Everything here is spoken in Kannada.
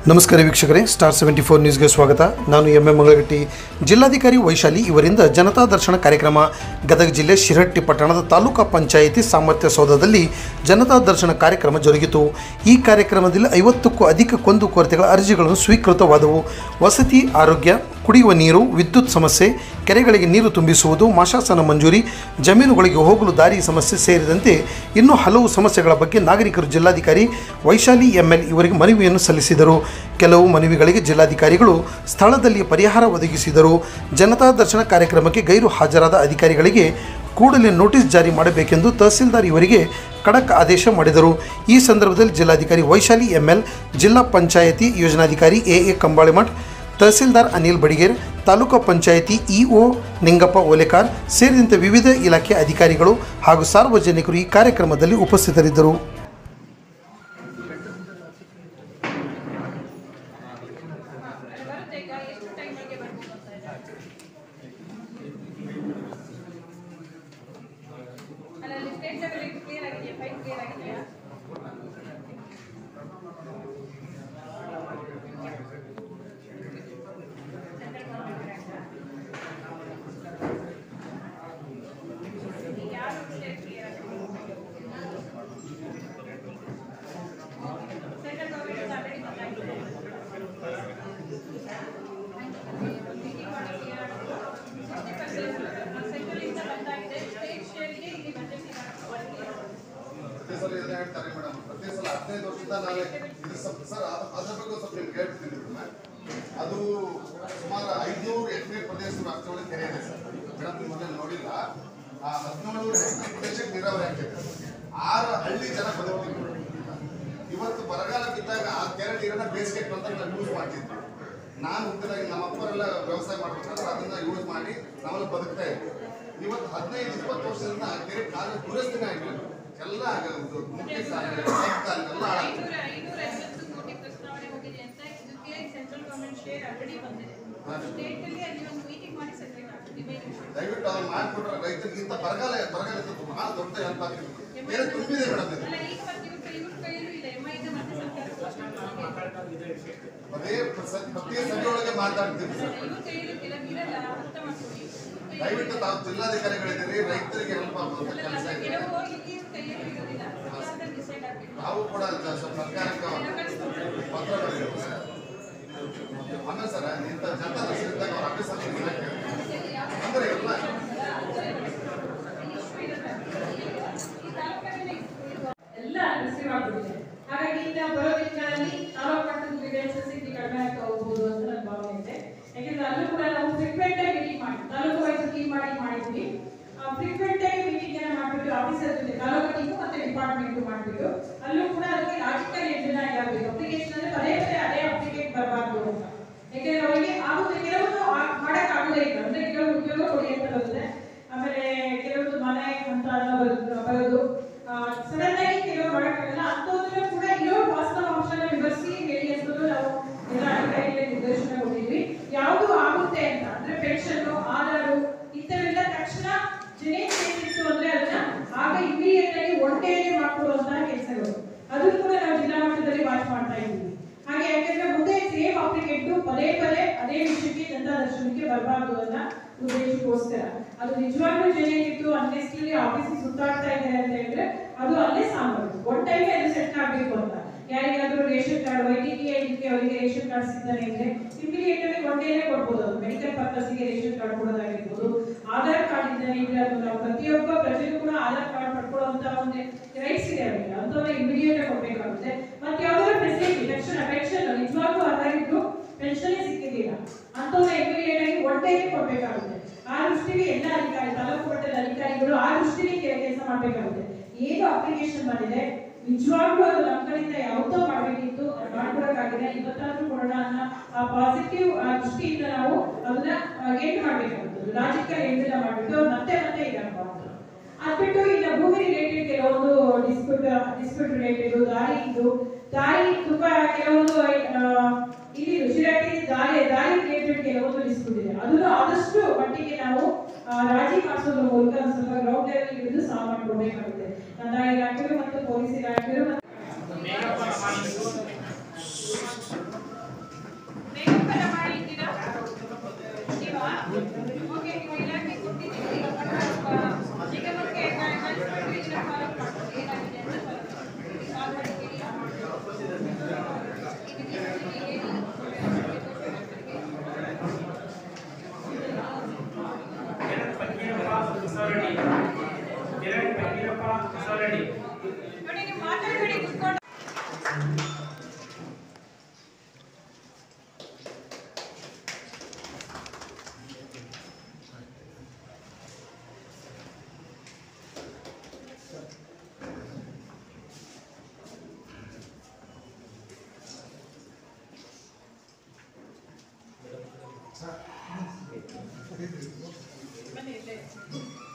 ನಮಸ್ಕಾರ ವೀಕ್ಷಕರೇ, ಸ್ಟಾರ್ 74 ನ್ಯೂಸ್ಗೆ ಸ್ವಾಗತ. ನಾನು ಎಂ ಮಂಗಳಗಟ್ಟಿ. ಜಿಲ್ಲಾಧಿಕಾರಿ ವೈಶಾಲಿ ಇವರಿಂದ ಜನತಾ ದರ್ಶನ ಕಾರ್ಯಕ್ರಮ. ಗದಗ ಜಿಲ್ಲೆ ಶಿರಹಟ್ಟಿ ಪಟ್ಟಣದ ತಾಲೂಕಾ ಪಂಚಾಯಿತಿ ಸಾಮರ್ಥ್ಯ ಸೌಧದಲ್ಲಿ ಜನತಾ ದರ್ಶನ ಕಾರ್ಯಕ್ರಮ ಜರುಗಿತು. ಈ ಕಾರ್ಯಕ್ರಮದಲ್ಲಿ 50ಕ್ಕೂ ಅಧಿಕ ಕುಂದುಕೊರತೆಗಳ ಅರ್ಜಿಗಳನ್ನು ಸ್ವೀಕೃತವಾದವು. ವಸತಿ, ಆರೋಗ್ಯ, ಕುಡಿಯುವ ನೀರು, ವಿದ್ಯುತ್ ಸಮಸ್ಯೆ, ಕೆರೆಗಳಿಗೆ ನೀರು ತುಂಬಿಸುವುದು, ಮಾಶಾಸನ ಮಂಜೂರಿ, ಜಮೀನುಗಳಿಗೆ ಹೋಗಲು ದಾರಿ ಸಮಸ್ಯೆ ಸೇರಿದಂತೆ ಇನ್ನೂ ಹಲವು ಸಮಸ್ಯೆಗಳ ಬಗ್ಗೆ ನಾಗರಿಕರು ಜಿಲ್ಲಾಧಿಕಾರಿ ವೈಶಾಲಿ ಎಂಎಲ್ ಇವರಿಗೆ ಮನವಿಯನ್ನು ಸಲ್ಲಿಸಿದರು. ಕೆಲವು ಮನವಿಗಳಿಗೆ ಜಿಲ್ಲಾಧಿಕಾರಿಗಳು ಸ್ಥಳದಲ್ಲಿ ಪರಿಹಾರ ಒದಗಿಸಿದರು. ಜನತಾ ದರ್ಶನ ಕಾರ್ಯಕ್ರಮಕ್ಕೆ ಗೈರು ಹಾಜರಾದ ಅಧಿಕಾರಿಗಳಿಗೆ ಕೂಡಲೇ ನೋಟಿಸ್ ಜಾರಿ ಮಾಡಬೇಕೆಂದು ತಹಸೀಲ್ದಾರ್ ಇವರಿಗೆ ಖಡಕ್ ಆದೇಶ ಮಾಡಿದರು. ಈ ಸಂದರ್ಭದಲ್ಲಿ ಜಿಲ್ಲಾಧಿಕಾರಿ ವೈಶಾಲಿ ಎಂಎಲ್, ಜಿಲ್ಲಾ ಪಂಚಾಯಿತಿ ಯೋಜನಾಧಿಕಾರಿ ಎ ಕಂಬಾಳಿಮಠ್, ತಹಸೀಲ್ದಾರ್ ಅನಿಲ್ ಬಡಿಗೇರ್, ತಾಲೂಕು ಪಂಚಾಯಿತಿ ಇಒ ನಿಂಗಪ್ಪ ಓಲೆಕಾರ್ ಸೇರಿದಂತೆ ವಿವಿಧ ಇಲಾಖೆ ಅಧಿಕಾರಿಗಳು ಹಾಗೂ ಸಾರ್ವಜನಿಕರು ಈ ಕಾರ್ಯಕ್ರಮದಲ್ಲಿ ಉಪಸ್ಥಿತರಿದ್ದರು. ಹೇಳ್ತಾರೆ ಮೇಡಮ್, ಪ್ರತಿ ಸಲ 15 ವರ್ಷದ ನಾವೇ ಇದು ಸರ್ ಅದ್ರ ಬಗ್ಗೆ ಸ್ವಲ್ಪ ನಿಮ್ಗೆ ಹೇಳ್ತೀನಿ. ಅದು ಸುಮಾರು 500 ಹೆಕ್ಟೇರ್ ಪ್ರದೇಶದ ಅಷ್ಟೊಳಗೆ ಕೆರೆ ಇದೆ ಸರ್ ಮೇಡಮ್. ನೀವು ಮೊದಲೇ ನೋಡಿಲ್ಲ. 1700 ಹೆಕ್ಟೇರ್ ಪ್ರದೇಶಕ್ಕೆ ನೀರಾವರಿ ಆಗ್ತದೆ. 6 ಹಳ್ಳಿ ಜನ ಬದುಕ್ತಿದ್ರು. ಇವತ್ತು ಬರಗಾಲ ಬಿದ್ದಾಗ ಆ ಕೆರೆ ನೀರನ್ನ ಬೇಸಿಗೆ ಅಂತ ನಾವು ಯೂಸ್ ಮಾಡ್ತಿದ್ವಿ. ನಾನು ಹುಟ್ಟಿದಾಗ ನಮ್ಮ ಅಪ್ಪರೆಲ್ಲ ವ್ಯವಸಾಯ ಮಾಡ್ಬೇಕಾದ್ರೆ ಅದನ್ನ ಯೂಸ್ ಮಾಡಿ ನಾವೆಲ್ಲ ಬದುಕ್ತಾ ಇದ್ವಿ. ಇವತ್ತು 15-20 ವರ್ಷದಿಂದ ಆ ಕೆರೆ ಕಾಲ ದುರಸ್ತಿನೇ ಆಗಿಲ್ಲ. ಎಲ್ಲ ಮುಖ್ಯ ಎಲ್ಲ ದಯವಿಟ್ಟು ಅವ್ರು ಮಾಡ್ಕೊಟ್ರೆ ರೈತರಿಗೆ ಇಂಥ ಬರಗಾಲ ಬಹಳ ದೊಡ್ಡ ಹೆಲ್ಪ್ ಆಗ್ತಿದೆ. ಕೆರೆ ತುಂಬಿದೆ ಮೇಡಮ್. ಅದೇ ಪ್ರತಿ ಸಭೆಯೊಳಗೆ ಮಾತಾಡ್ತೀವಿ ಸರ್. ದಯವಿಟ್ಟು ತಾವು ಜಿಲ್ಲಾಧಿಕಾರಿಗಳಿದ್ದೀರಿ, ರೈತರಿಗೆ ಹೆಲ್ಪ್ ಆಗುವಂತ ಕೆಲಸ ಇದೆ. ನಾವು ಕೂಡ ಸರ್ಕಾರಕ್ಕೆ ಪತ್ರ ಬರೆದಿದ್ದೀವಿ ಸರ್. ಆಮೇಲೆ ಸರ್ ಇಂಥ ಜನತಾ ದರ್ಶನದಾಗ ಅವ್ರ ಆಫೀಸರ್ ಅಂದ್ರೆ ಎಲ್ಲ ರಿಸೀವ್ ಆಗ್ಬಿಟ್ಟಿದೆ. ಹಾಗಾಗಿ ಈಗ ಬರೋ ದಿನಗಳಲ್ಲಿ ತಾಲೂಕು ಮಟ್ಟದ ಗ್ರೀವೆನ್ಸಸ್ ಕಡಿಮೆ ಆಗ್ತಾ ಹೋಗ್ಬೋದು ಅಂತ ನನ್ನ ಭಾವನೆ ಇದೆ. ಯಾಕಂದ್ರೆ ಅಲ್ಲೂ ಕೂಡ ನಾವು ಫ್ರೀಕ್ವೆಂಟ್ ಆಗಿ ಮೀಟಿಂಗ್ ಮಾಡಿ ತಾಲೂಕು ವೈಸ್ ಟೀಮ್ ಮಾಡಿದ್ವಿ. ಫ್ರೀಕ್ವೆಂಟ್ ಆಗಿ ಮೀಟಿಂಗ್ ಅನ್ನ ಮಾಡ್ಬಿಟ್ಟು ಆಫೀಸರ್ ಜೊತೆ ತಾಲೂಕು ಟೀಮು ಮತ್ತೆ ಡಿಪಾರ್ಟ್ಮೆಂಟ್ ಮಾಡ್ಬಿಟ್ಟು ಅಲ್ಲೂ ಕೂಡ ಅದಕ್ಕೆ ಲಾಜಿಕಲ್ ಎಂಜಿನ ಆಗಬೇಕು. ಅಪ್ಲಿಕೇಶನ್ ಅಂದ್ರೆ ಪದೇ ಅದೇ ಅಪ್ಲಿಕೇಟ್ ಬರಬಾರ್ದು ಅಂತ. ಯಾಕಂದ್ರೆ ಅವರಿಗೆ ಆಗುತ್ತೆ, ಕೆಲವೊಂದು ಮಾಡಕ್ ಆಗುದೇ ಇಲ್ಲ. ಅಂದ್ರೆ ಕೆಲವು ಉದ್ಯೋಗ ಕೊಡಿ ಅಂತ ಬರುತ್ತೆ, ಆಮೇಲೆ ಕೆಲವೊಂದು ಮನೆ ಅಂತ ಬರೋದು, ಸಡನ್ ಆಗಿ ಕೆಲವು ಮಾಡಕ್ಕಾಗಲ್ಲ. ಅಂಥವ್ರನ್ನ ಕೂಡ ಇರೋ ವಾಸ್ತವಾಂಶನ ವಿವರಿಸಿ ಹೇಳಿ ಅಂತ ನಾವು ಎಲ್ಲ ಅಧಿಕಾರಿಗಳಿಗೆ ನಿರ್ದೇಶನ ಕೊಟ್ಟಿದ್ವಿ. ಯಾವುದು ಆಗುತ್ತೆ ಅಂತ ಅಂದ್ರೆ ಪೆನ್ಷನ್, ಆಧಾರು ಇಂಥವೆಲ್ಲ ತಕ್ಷಣ ಜನೇ ಸೇರಿತ್ತು ಅಂದ್ರೆ ಅದನ್ನ ಆಗ ಇಮಿಡಿಯೇಟ್ ಆಗಿ ಒಟ್ಟೆಯಲ್ಲಿ ಮಾಡ್ಕೊಡುವಂತಹ ಕೆಲಸಗಳು ಅದನ್ನು ಕೂಡ ನಾವು ಜಿಲ್ಲಾ ಮಟ್ಟದಲ್ಲಿ ವಾಚ್ ಮಾಡ್ತಾ ಇದ್ದೀವಿ. ಹಾಗೆ ಯಾಕಂದ್ರೆ ಮುಂದೆ ಸೇಮ್ ಅಪ್ಲಿಕೆಂಟ್ ಪದೇ ಅದೇ ವಿಷಯಕ್ಕೆ ಜನತಾ ದರ್ಶನಕ್ಕೆ ಬರಬಾರ್ದು ಅನ್ನೋ ಉದ್ದೇಶಕ್ಕೋಸ್ಕರ ಅದು ನಿಜವಾಗ್ಲೂ ಜನೇನಿತ್ತು ಅನ್ನೆಸ್ಟ್ಲಿ ಆಫೀಸಿಗೆ ಸುತ್ತಾಡ್ತಾ ಇದ್ದಾರೆ ಅಂತ ಹೇಳಿದ್ರೆ ಅದು ಅಲ್ಲೇ ಸಾಂಬಾರು ಒನ್ ಟೈಮ್ ಅದು ಸೆಟ್ ಆಗಬೇಕು ಅಂತ. ಯಾರಿಗಾದ್ರೂ ರೇಷನ್ ಕಾರ್ಡ್ ವೈದ್ಯಕೀಯ ಇದಕ್ಕೆ ಅವರಿಗೆ ರೇಷನ್ ಕಾರ್ಡ್ ಸಿಗ್ತಾನೆ ಅಂದ್ರೆ ಇಮಿಡಿಯೇಟ್ ಆಗಿ ಒನ್ ಡೇನೇ ಕೊಡ್ಬೋದು. ಅದು ಮೆಡಿಕಲ್ ಪರ್ಪಸ್ಗೆ ರೇಷನ್ ಕಾರ್ಡ್ ಕೊಡೋದಾಗಿರ್ಬೋದು, ಆಧಾರ್ ಕಾರ್ಡ್ ಇದ್ದಾನೆ ಇದ್ರೆ ಅದು ನಾವು ಪ್ರತಿಯೊಬ್ಬ ಪ್ರಜೆಗೂ ಕೂಡ ಆಧಾರ್ ಕಾರ್ಡ್ ಪಡ್ಕೊಳ್ಳುವಂತ ಒಂದು ರೈಟ್ಸ್ ಇದೆ ಅವರಿಗೆ, ಅಂತವ್ರೆ ಇಮಿಡಿಯೇಟ್ ಆಗಿ ಕೊಡ್ಬೇಕಾಗುತ್ತೆ. ಮತ್ತೆ ಯಾವ್ದಾದ್ರು ಫೆಸಿಲಿಟಿ ತಕ್ಷಣ ಪೆನ್ಷನ್ ನಿಜವಾಗ್ಲೂ ಅದಾಗಿದ್ರು ಪೆನ್ಷನ್ ಸಿಕ್ಕಿದ್ದಿಲ್ಲ ಅಂತವ್ರೆ ಇಮಿಡಿಯೇಟ್ ಆಗಿ ಒನ್ ಡೇನೇ ಕೊಡ್ಬೇಕಾಗುತ್ತೆ. ಆ ದೃಷ್ಟಿಗೆ ಎಲ್ಲ ಅಧಿಕಾರಿ ತಾಲೂಕು ಮಟ್ಟದ ಅಧಿಕಾರಿಗಳು ಆ ದೃಷ್ಟಿಗೆ ಕೆಲಸ ಮಾಡ್ಬೇಕಾಗುತ್ತೆ. ಏನು ಅಪ್ಲಿಕೇಶನ್ ಬಂದಿದೆ ನಿಜವಾಗ್ಲೂ ಅದು ನಮ್ಮ ಕಡೆಯಿಂದ ಯಾವತ್ತೋ ಮಾಡಬೇಕಿತ್ತು, ಮಾಡ್ಕೊಡಕ್ಕಾಗಿದೆ. ಇವತ್ತಾದ್ರೂ ಕೊಡೋಣ ಅನ್ನೋ ಆ ಪಾಸಿಟಿವ್ ದೃಷ್ಟಿಯಿಂದ ನಾವು ಅದನ್ನ ಎಂಡ್ ಮಾಡ್ಬೇಕಾಗುತ್ತೆ. ಲಾಜಿಕಲ್ ಎಂಡ್ ಮಾಡ್ಬಿಟ್ಟು ಮತ್ತೆ ಇದನ್ನು ಅದ್ಬಿಟ್ಟು ಈಗ ಭೂಮಿ ರಿಲೇಟೆಡ್ ಕೆಲವೊಂದು ಡಿಸ್ಪ್ಯೂಟ್ ರಿಲೇಟೆಡ್ ದಾರಿ ತುಂಬಾ ಕೆಲವೊಂದು ಇಲ್ಲಿ ಶಿರಾಟಿ ದಾರಿ ರಿಲೇಟೆಡ್ ಕೆಲವೊಂದು ಡಿಸ್ಪ್ಯೂಟ್ ಇದೆ. ಅದನ್ನು ಆದಷ್ಟು ಮಟ್ಟಿಗೆ ನಾವು ರಾಜಿ ಮಾಡಿಸೋದ್ರ ಮೂಲಕ ಸ್ವಲ್ಪ ಗ್ರೌಂಡ್ ಲೆವೆಲ್ ಹಿಡಿದು ಸಾಲ್ವ್ ಮಾಡ್ಕೊಳ್ಬೇಕಾಗುತ್ತೆ. ಕಂದಾಯ ಇಲಾಖೆಗಳು ಮತ್ತು ಪೊಲೀಸ್ ಇಲಾಖೆಗಳು ರೆಡಿ. ನೋಡಿ ನೀವು ಮಾತಾಡಬೇಡಿ ಕುತ್ಕೊಂಡು. ಬನ್ನಿ ಇಲ್ಲೇ.